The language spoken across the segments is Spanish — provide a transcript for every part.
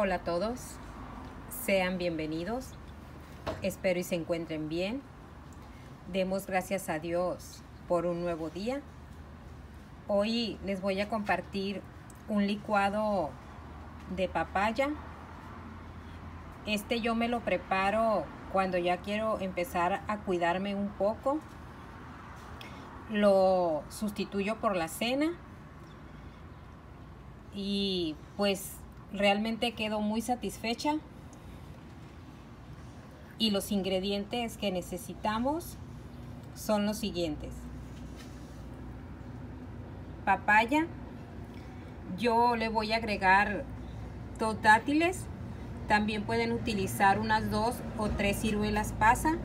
Hola a todos, sean bienvenidos, espero y se encuentren bien. Demos gracias a Dios por un nuevo día. Hoy les voy a compartir un licuado de papaya. Yo me lo preparo cuando ya quiero empezar a cuidarme un poco. Lo sustituyo por la cena y pues realmente quedo muy satisfecha. Y los ingredientes que necesitamos son los siguientes: papaya, yo le voy a agregar 2 dátiles, también pueden utilizar unas 2 o 3 ciruelas pasa.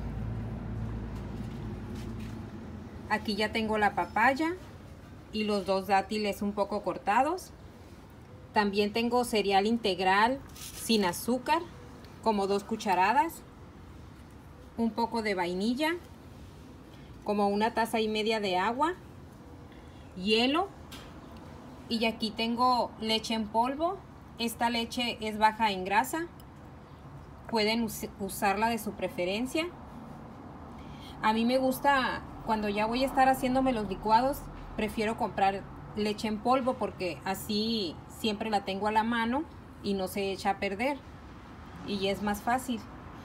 Aquí ya tengo la papaya y los 2 dátiles un poco cortados. También tengo cereal integral sin azúcar, como 2 cucharadas, un poco de vainilla, como 1,5 tazas de agua, hielo, y aquí tengo leche en polvo. Esta leche es baja en grasa, pueden usarla de su preferencia. A mí me gusta, cuando ya voy a estar haciéndome los licuados, prefiero comprar leche en polvo porque así siempre la tengo a la mano y no se echa a perder y es más fácil.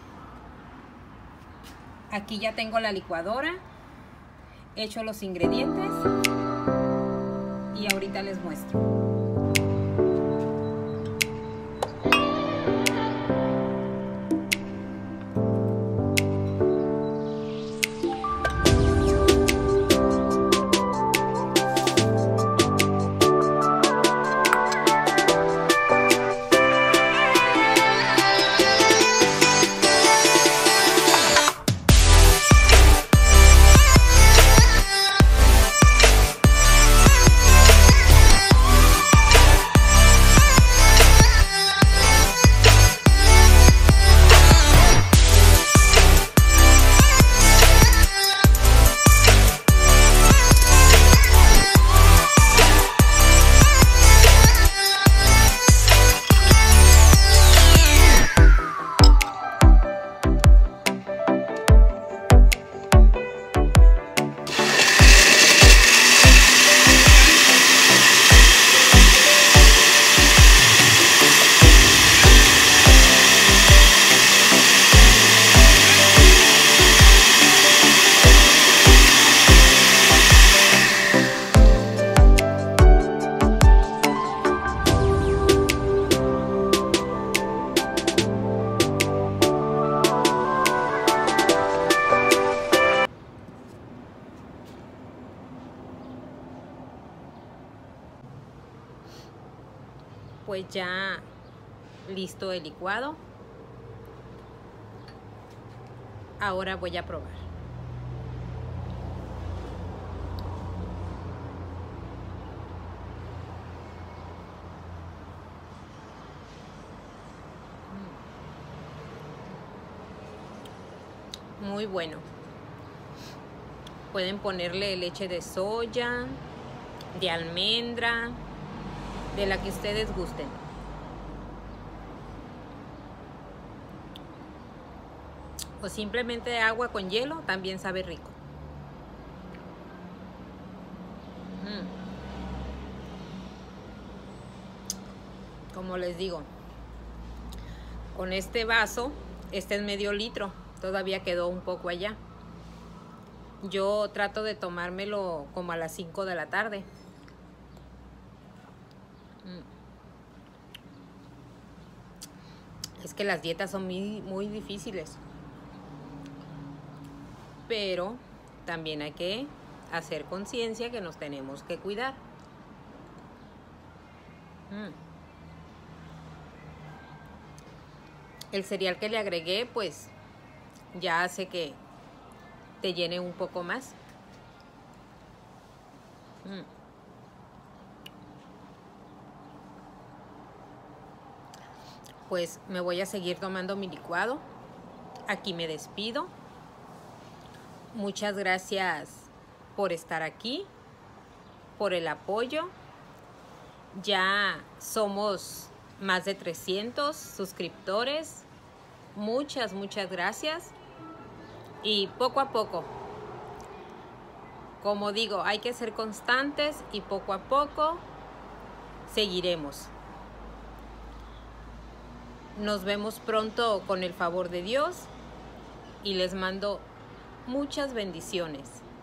Aquí ya tengo la licuadora, he hecho los ingredientes y ahorita les muestro. Pues ya listo el licuado. Ahora voy a probar. Muy bueno. Pueden ponerle leche de soya, de almendra, de la que ustedes gusten. O simplemente agua con hielo, también sabe rico. Como les digo, con este vaso, este es medio litro, todavía quedó un poco allá. Yo trato de tomármelo como a las 5 de la tarde. Es que las dietas son muy difíciles. Pero también hay que hacer conciencia que nos tenemos que cuidar. El cereal que le agregué, pues, ya hace que te llene un poco más. Pues me voy a seguir tomando mi licuado. Aquí me despido. Muchas gracias por estar aquí, por el apoyo. Ya somos más de 300 suscriptores. Muchas gracias. Y poco a poco, como digo, hay que ser constantes y poco a poco seguiremos. Nos vemos pronto con el favor de Dios y les mando muchas bendiciones.